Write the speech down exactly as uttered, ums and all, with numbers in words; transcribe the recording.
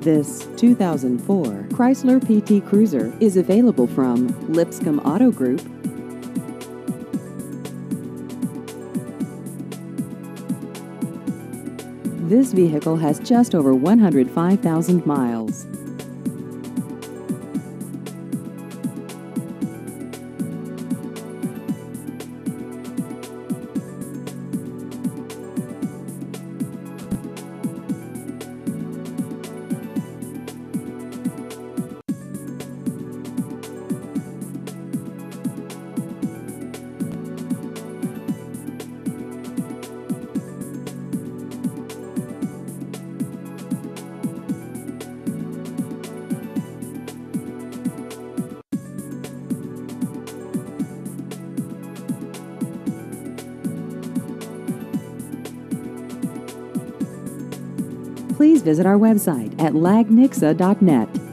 This two thousand four Chrysler P T Cruiser is available from Lipscomb Auto Group. This vehicle has just over one hundred five thousand miles. Please visit our website at lag nixa dot net.